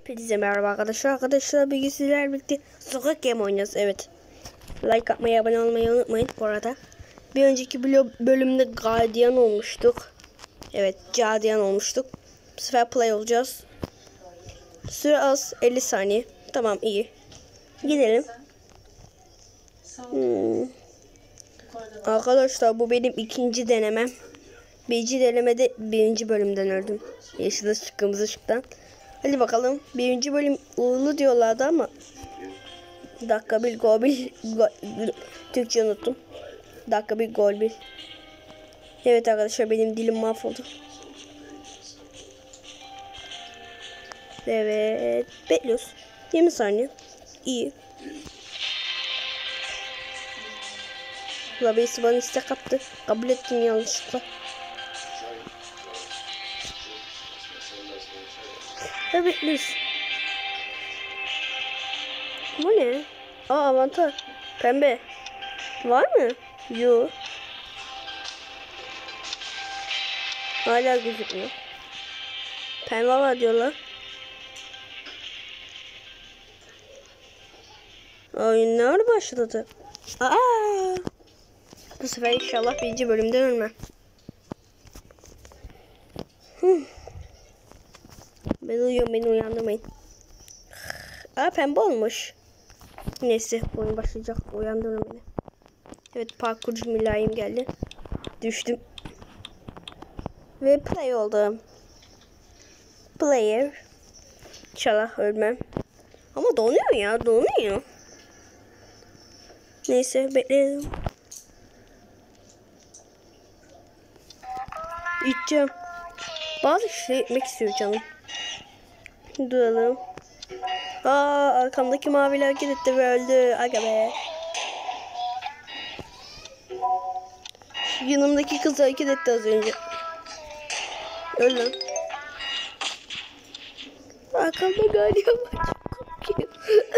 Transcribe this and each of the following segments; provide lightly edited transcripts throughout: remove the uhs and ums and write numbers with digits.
Hepinize merhaba arkadaşlar. Arkadaşlar bugün sizlerle birlikte sokak game oynuyoruz. Evet. Like atmayı, abone olmayı unutmayın bu arada. Bir önceki bölümde Guardian olmuştuk. Evet, Guardian olmuştuk. Bu sefer play olacağız. Süre az, 50 saniye. Tamam, iyi. Gidelim. Arkadaşlar bu benim ikinci denemem. Birinci denemede birinci bölümden öldüm. Yeşil ışık, kırmızı ışıktan. Hadi bakalım. Birinci bölüm uğurlu diyorlardı ama dakika bir gol bir Türkçe unuttum. Dakika bir gol bir. Evet arkadaşlar benim dilim mahvoldu. Evet. Bekliyoruz. 20 saniye. İyi. Labeysi bana istek attı. Kabul ettim yanlışlıkla. Ve bekliyoruz. Bu ne? Aa, avantaj. Pembe. Var mı? Yok. Hala gözükmüyor. Pembe var diyorlar. Oyunlar başladı. Aa! Bu sefer inşallah birinci bölümden ölmem. Ben uyuyorum, beni uyandırmayın. Aa, pembe olmuş. Neyse, oyun başlayacak. Uyandırın beni. Evet, parkurcu mülayim geldi. Düştüm. Ve play oldum. Player. İnşallah ölmem. Ama donuyor ya, donuyor. Neyse, bekleyelim. İçeceğim. Bazı şey etmek istiyor canım. Duralım. Aa, arkamdaki maviler hareket etti ve öldü. Aga be. Yanımdaki kız hareket etti az önce. Öldüm. Arkamda gardiyan var. Çok korkuyorum.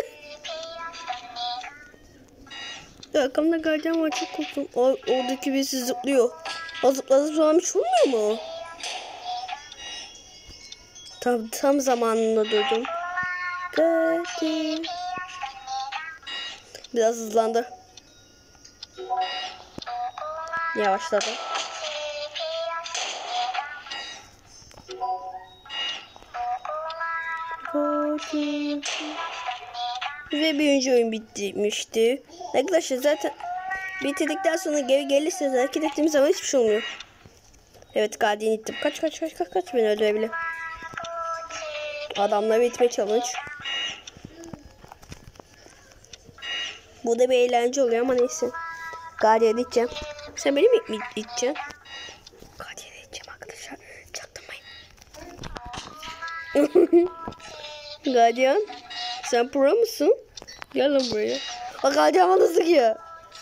Arkamda gardiyan var, çok korktum. Oradaki birisi zıplıyor. O zıpladığı zaman hiç olmuyor mu? Tam zamanında durdum. Biraz hızlandı. Yavaşladı. Ve birinci oyun bitmişti. Arkadaşlar zaten bitirdikten sonra geri gelirseniz hareket ettiğim zaman hiçbir şey olmuyor. Evet, Guardian ittim. Kaç beni öldürebilir. Adamla bitme challenge. Bu da bir eğlence oluyor ama neyse. Guardian'ı iteceğim. Sen beni mi iteceksin? Guardian'ı iteceğim arkadaşlar. Çaktırmayın. Guardian, sen pro musun? Gel lan buraya. Bak, Guardian bana sıkıyor.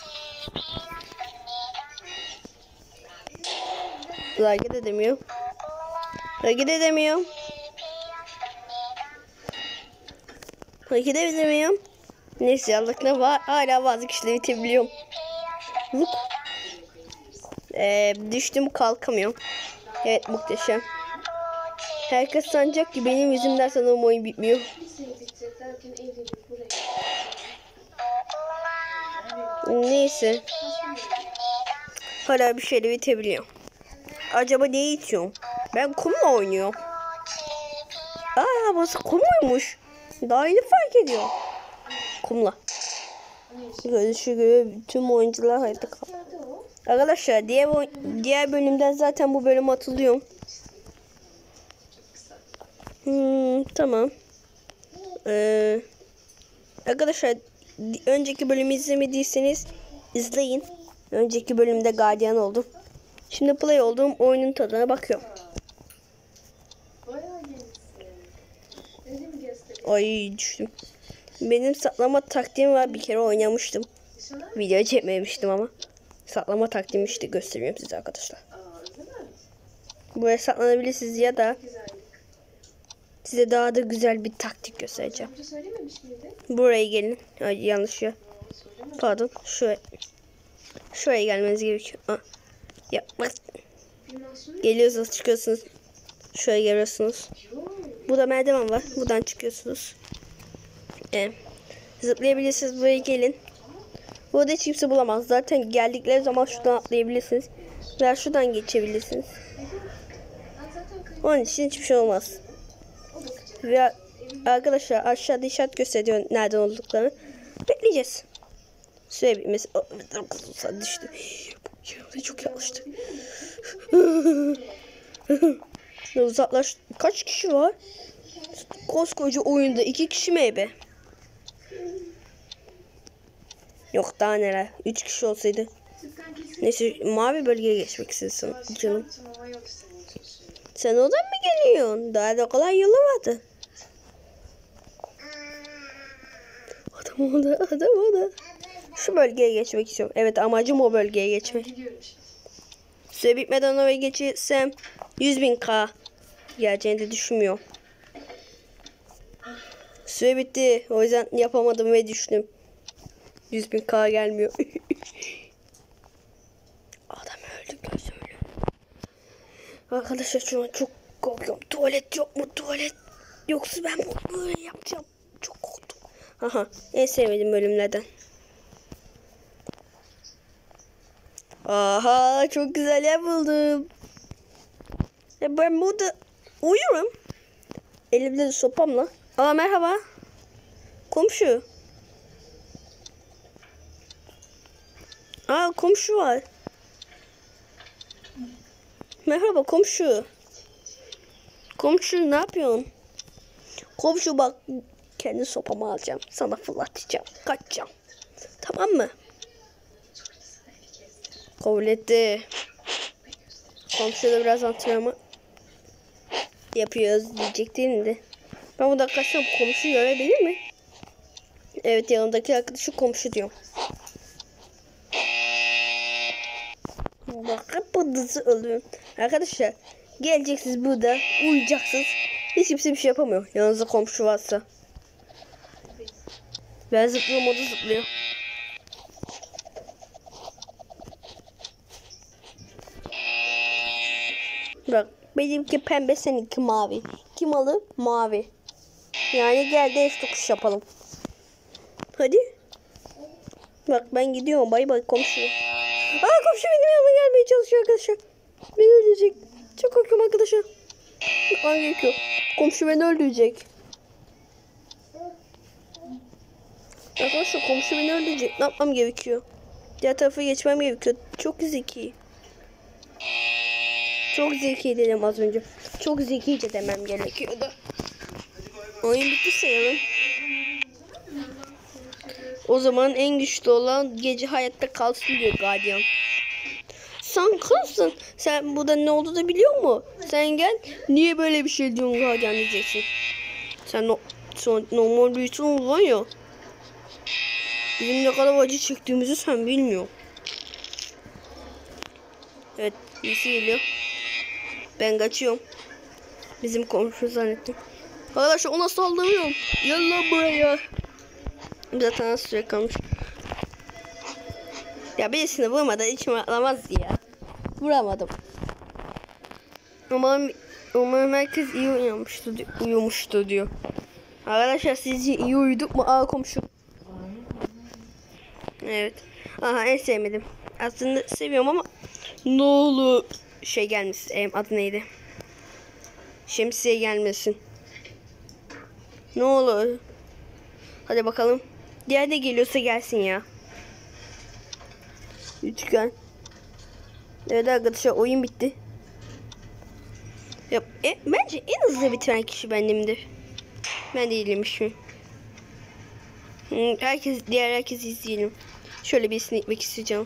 Hareket edemiyor. Hareket edemiyorum. Hareket edemiyorum. Neyse, Allah'ına var. Hala bazı kişileri itebiliyorum. Look. Düştüm, kalkamıyorum. Evet, muhteşem. Herkes sanacak ki benim yüzümden sanırım oyun bitmiyor. Neyse. Hala bir şeyleri itebiliyorum. Acaba neyi itiyorum? Ben kumla oynuyorum. Aa, burası kumuymuş. Daha yeni fark ediyor. Kumla. Görüşü göre tüm oyuncular hayata kaldı. Arkadaşlar diğer bölümden zaten bu bölüm atılıyorum. Tamam. Arkadaşlar önceki bölümü izlemediyseniz izleyin. Önceki bölümde Guardian oldum. Şimdi play olduğum oyunun tadına bakıyorum. Ay, düştüm. Benim saklama taktiğim var. Bir kere oynamıştım. Video çekmemiştim ama. Saklama taktiğimi işte gösteriyorum size arkadaşlar. Buraya saklanabilirsiniz ya da size daha da güzel bir taktik göstereceğim. Buraya gelin. Ay, yanlış ya. Pardon. Şuraya gelmeniz gerekiyor. Ya bak. Geliyorsunuz, çıkıyorsunuz. Şuraya geliyorsunuz. Burada merdiven var. Buradan çıkıyorsunuz. Zıplayabilirsiniz. Buraya gelin. Burada hiç kimse bulamaz. Zaten geldikleri zaman şuradan atlayabilirsiniz. Veya şuradan geçebilirsiniz. Onun için hiçbir şey olmaz. Ve arkadaşlar aşağıda işaret gösteriyor nereden olduklarını. Bekleyeceğiz. Süre bitmesi. Düştü. Çok yanlıştı. Uzaklaş. Kaç kişi var? Koskoca oyunda 2 kişi mi be? Yok daha neler. 3 kişi olsaydı. Neyse mavi bölgeye geçmek istedim canım. Sen oradan mı geliyorsun? Daha da kolay yolu vardı. Adam orada. Şu bölgeye geçmek istiyorum. Evet amacım o bölgeye geçmek. Süre bitmeden oraya geçirsem 100.000K geleceğini de düşünmüyorum. Süre bitti. O yüzden yapamadım ve düştüm. 100.000K gelmiyor. Adam öldü gözümle. Arkadaşlar şu an çok korkuyorum. Tuvalet yok mu? Tuvalet yoksa ben böyle yapacağım. Çok korktum. Aha en sevmediğim bölümlerden. Aha çok güzel yer buldum. Ben burada uyurum. Elimde de sopamla. Aa merhaba. Komşu. Aa komşu var. Merhaba komşu. Komşu ne yapıyorsun? Komşu bak kendi sopamı alacağım. Sana fırlatacağım. Kaçacağım. Tamam mı? Kabul etti. Komşu da biraz antrenman yapıyoruz diyecektim de. Ben bu dakika komşu görebilir mi? Evet yanımdaki arkadaşı komşu diyor. Bak hep bıldızı ölüyorum. Arkadaşlar geleceksiniz burada uyuyacaksınız. Hiç kimse bir şey yapamıyor. Yanınızda komşu varsa. Ben zıplıyorum o da zıplıyor. Bak benimki pembe seninki mavi. Kim alır? Mavi. Yani gel de eş yapalım. Hadi. Bak ben gidiyorum. Bay bay komşu. Aa komşu benim yanıma gelmeye çalışıyor arkadaşlar. Beni öldürecek. Çok korkuyorum arkadaşlar. Aa gerekiyor. Komşu beni öldürecek. Arkadaşlar komşu beni öldürecek. Ne yapmam gerekiyor? Diğer tarafa geçmem gerekiyor. Çok zeki. Çok zeki dedim az önce. Çok zekice demem gerekiyordu. Oyun bitti sayalım. O zaman en güçlü olan gece hayatta kalsın diyor Guardian. Sen kızsın. Sen burada ne oldu da biliyor musun? Sen gel. Niye böyle bir şey diyorsun Guardian diyeceksin. Sen normal bir insan var ya. Bizim ne kadar acı çektiğimizi sen bilmiyorsun. Evet birisi geliyor. Ben kaçıyorum. Bizim komşu zannettim. Arkadaşlar ona saldırıyorum. Gel lan buraya. Zaten az süre kalmış. Ya birisini vurmadan içime atlamaz ya. Vuramadım. Umarım herkes iyi uyumuştu diyor. Arkadaşlar sizce iyi uyuduk mu? Aa komşu. Evet. Aha en sevmedim. Aslında seviyorum ama ne olur şey gelmesin. Adı neydi? Şemsiye gelmesin. Ne olur. Hadi bakalım. Diğer de geliyorsa gelsin ya. Üçgen. Evet arkadaşlar oyun bitti. Ya, bence en hızlı bitiren kişi benimdir. Ben değilimmişim. Diğer herkes izleyelim. Şöyle birisini itmek isteyeceğim.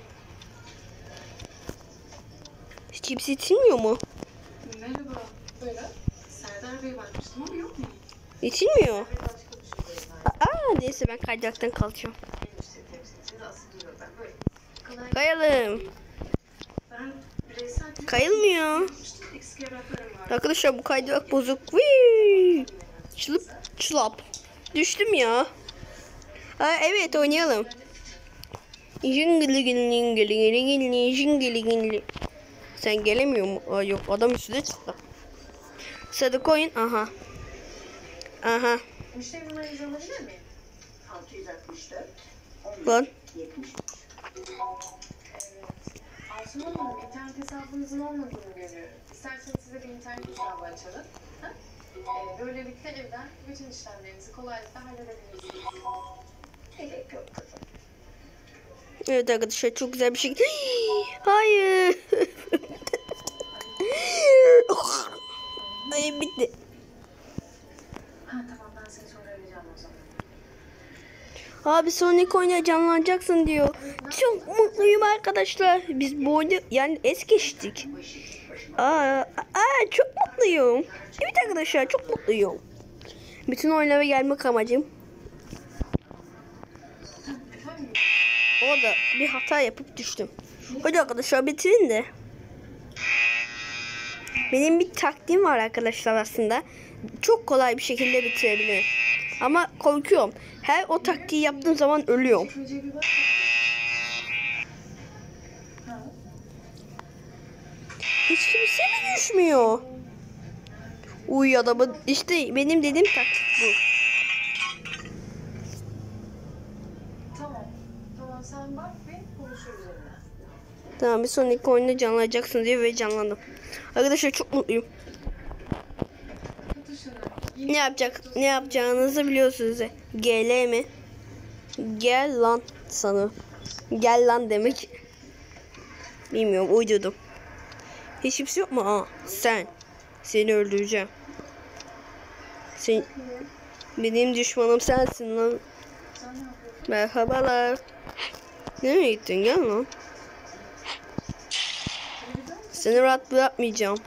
Hiç kimse itilmiyor mu? Merhaba. Buyurun. Serdar Bey bakmıştım ama yok mu? İtilmiyor. Neyse ben kaydıraktan kalacağım. Kayalım. Kayılmıyor. Arkadaşlar bu kaydırak bozuk. Çılap. Düştüm ya. Evet oynayalım. Sen gelemiyor mu? Yok adam üstüne çıktı. Sadık oyun. Aha. Aha. Müşteri numaranızı alabilir miyim? 664 Lan. 73. Evet. Asuman Hanım, internet hesabınızın olmadığını görüyorum. İsterseniz size bir internet hesabı açalım. Ha? Böylelikle evden bütün işlemlerinizi kolaylıkla halledebilirsiniz. Gerek yok kızım. Evet arkadaşlar çok güzel bir şey. Hayır. Ay bitti. Ha tamam, ben seni sonra arayacağım o zaman. Abi Sonic oyuna canlanacaksın diyor. Çok mutluyum arkadaşlar. Biz bu oyunu yani es geçtik. Çok mutluyum. Evet arkadaşlar çok mutluyum. Bütün oyunlara gelmek amacım. Efendim? Orada bir hata yapıp düştüm. Hadi arkadaşlar bitirin de. Benim bir taktiğim var arkadaşlar aslında. Çok kolay bir şekilde bitirebilirim. Ama korkuyorum. Her o taktiği yaptığım zaman ölüyorum. Şuraya bir bak. Ha. Hiç kimse mi düşmüyor? Uy adamı işte benim dediğim taktik bu. Tamam. Tamam, sen bak bir konuşuruz onunla. Tamam bir sonraki oyunda canlanacaksın diye ve canlandım. Arkadaşlar çok mutluyum. Tut şunu. Ne yapacağınızı biliyorsunuz. GL mi? Gel lan sanırım. Gel lan demek. Bilmiyorum uydurdum. Hiç kimse yok mu? Aa, sen. Seni öldüreceğim. Sen, benim düşmanım sensin lan. Sen ne yapıyorsun? Merhabalar. Nereye gittin? Gel lan. Televizyon mu? Seni rahat bırakmayacağım.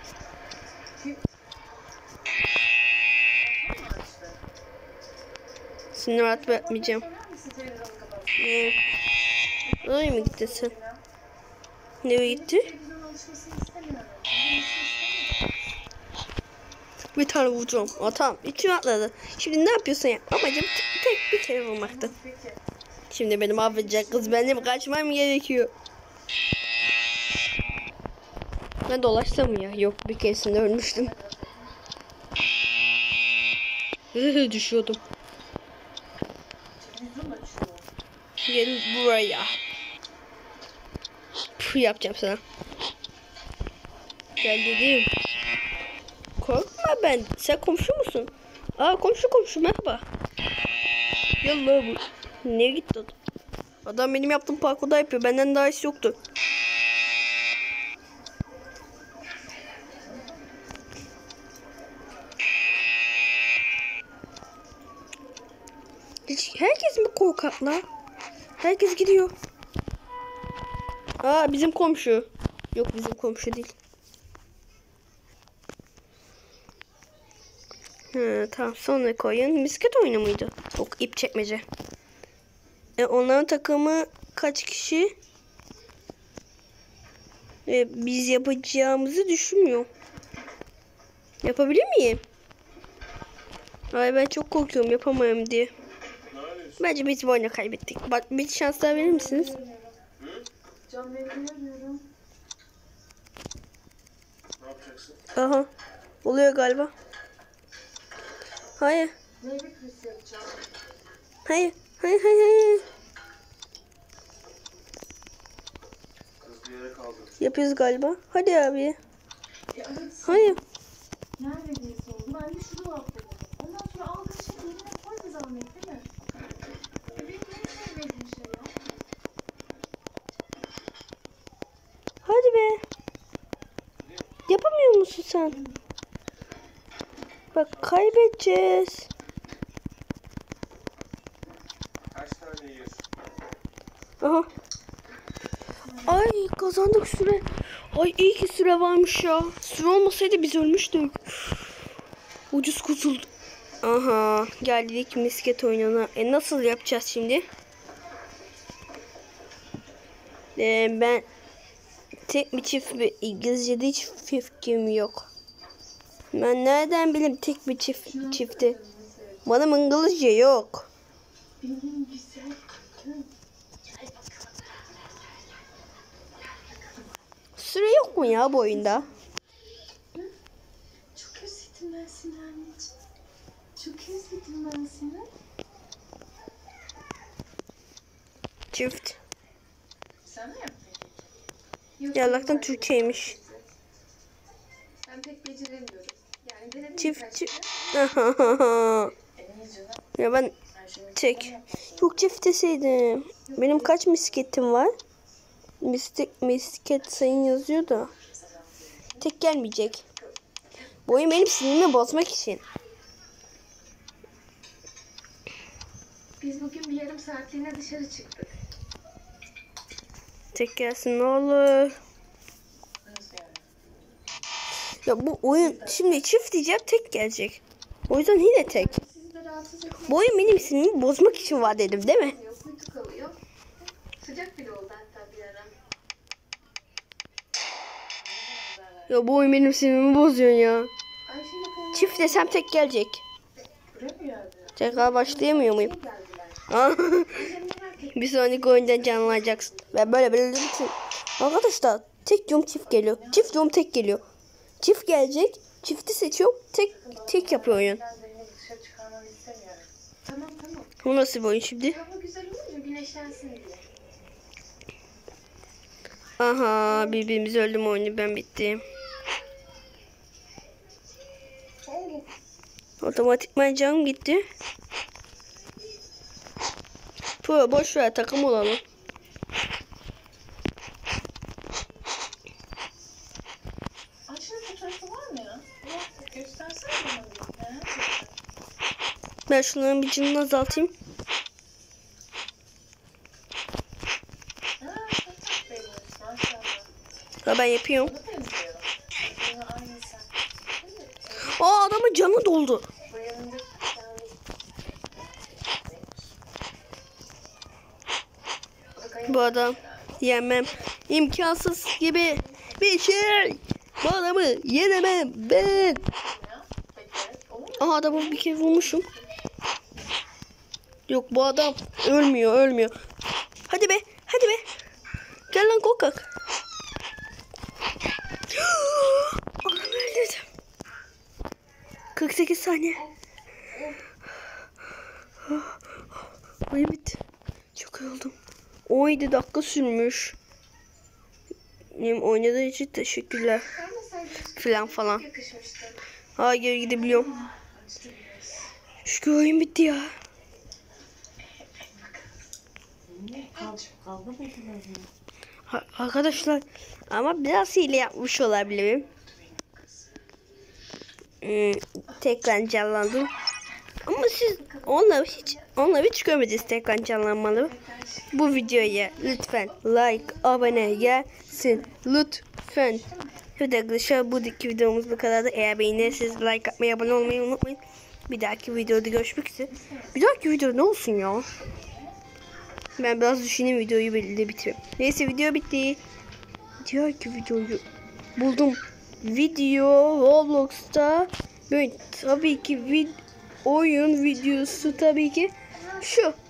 Açtı. Seni rahat bırakmayacağım. Söyler misin televizyonu kapat? Oraya mı gittin sen? Nereye gitti? Televizyon alışmasını istemiyorum. İzlemesini istemiyorum. Bir tane vuracağım. Aa, tamam. İçime atladı. Şimdi ne yapıyorsun ya? Amacım tek bir kere vurmaktı. Peki. Şimdi beni mahvedecek kız. Benim kaçmam gerekiyor. Ben dolaşsam mı ya? Yok bir keresinde ölmüştüm. Düşüyordum. Televizyon açıyor. Gel buraya. Puh, yapacağım sana. Gel dedim. Korkma ben. Sen komşu musun? Aa komşu merhaba. Yallah bu. Nereye gitti adam? Adam benim yaptığım parkurda yapıyor. Benden daha iyisi yoktu. Herkes mi korkak la? Herkes gidiyor. Aa bizim komşu. Yok bizim komşu değil. Tamam sonraki oyun misket oyunu muydu? Yok ip çekmece. Onların takımı kaç kişi? Biz yapacağımızı düşünmüyor. Yapabilir miyim? Ay ben çok korkuyorum yapamayayım diye. Bence biz bu oyunu kaybettik. Bak bir şans daha verir misiniz? Can bekliyorum. Ne yapacaksın? Aha. Oluyor galiba. Hayır. Ne bir kız yapacağım? Hayır. Kız bir yere kaldı. Yapıyoruz galiba. Hadi abi. Ya evet. Hayır. Neredeyse oldu. Ben de şurada atladım. Ondan sonra al kaşık yerine koy bir zahmet değil mi? Benim en sevmediğim şey ya. Hadi be. Yapamıyor musun sen? Bak kaybedeceğiz. Kaç tane yiyorsun? Aha. Ay kazandık süre. Ay iyi ki süre varmış ya. Süre olmasaydı biz ölmüştük. Ucuz kurtulduk. Aha geldik misket oyununa. Nasıl yapacağız şimdi? Ben tek bir çift bir İngilizce'de hiç fikrim yok. Ben nereden bileyim tek bir çifti? Bana İngilizce yok. Benim güzel kızım. Süre yok mu ya bu oyunda? Çok özledim ben seni anneciğim. Çok özledim ben seni. Çift. Sen mi yaptın? Yok, Allah'tan ben- Türkçeymiş. Ben pek beceremiyorum. Yani denedim Çift birkaç çift. kere. Ya ben Her şey tek. Yok çift deseydim. Benim kaç misketim var? Misket sayın yazıyor da. Tek gelmeyecek. Bu oyun benim sinirimi bozmak için. Biz bugün bir yarım saatliğine dışarı çıktık. Tek gelsin ne olur. Nasıl yani? Ya bu oyun şimdi çift diyeceğim tek gelecek. O yüzden yine tek. Sizi de rahatsız etmek Bu oyun benim sinirimi bozmak için var dedim değil mi? yok. Uyku kalıyor. Sıcak bile oldu hatta bir ara. Ya bu oyun benim sinirimi bozuyor ya. Ayşe'yle falan Çift desem tek gelecek. buraya mı geldi? Tekrar başlayamıyor muyum? Geldiler. Ah, Ayşe'nin merak ettim. bir sonraki oyunda canlanacaksın. Ve böyle bütün. Arkadaşlar tek diyorum çift geliyor. Çift diyorum tek geliyor. Çift gelecek. Çifti seçiyorum. Tek yapıyor oyun. Ben Zeynep'i dışarı çıkarmanı istemiyorum. Tamam. Bu nasıl bir oyun şimdi? Hava güzel olunca güneşlensin diye. Aha birbirimizi öldüm oyunu ben bittim. Otomatikman canım gitti. Pro boş ver takım olalım. Ayşe'nin fotoğrafı var mı ya? Yok, göstersene bana bir. He? Ben şunların bir canını azaltayım. Ha, çok tatlıymış maşallah. Ha, ben yapıyorum. Bana benziyor. Bana aynı sen. Aa adamın canı doldu. Bu yanında yani... Bu adam yemem. İmkansız gibi bir şey. Bu adamı yenemem ben. Ya, bekle. Olur mu? Aha adamı bir kere vurmuşum. Yok bu adam ölmüyor. Hadi be. Gel lan korkak. Adamı öldürdüm. 48 saniye. Ay bitti. Çok yoruldum. 17 dakika sürmüş. Benim oynadığı için teşekkürler. Falan. Yakışmıştı. Hayır gidebiliyorum. Şükür oyun bitti ya. Arkadaşlar ama biraz hile yapmış olabilirim. Tekrar canlandım. Ama siz onunla hiç görmediniz tekrar canlanmalı. Bu videoya lütfen like, abone gelsin. Lütfen. Evet arkadaşlar bu videomuz bu kadardı. Eğer beğenirseniz like atmayı, abone olmayı unutmayın. Bir dahaki videoda görüşmek üzere. Bir dahaki video ne olsun ya? Ben biraz düşüneyim videoyu de bitireyim. Neyse video bitti. Diğerki videoyu buldum. Video Roblox'ta böyle tabii ki oyun videosu tabii ki şu.